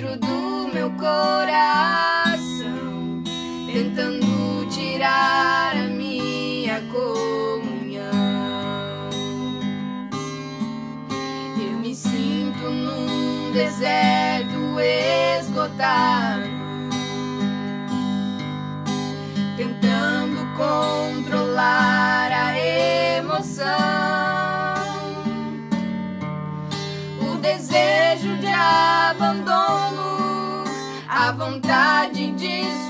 dentro do meu coração, tentando tirar a minha comunhão. Eu me sinto num deserto esgotado, tentando controlar a emoção, o desejo de abandono, a vontade de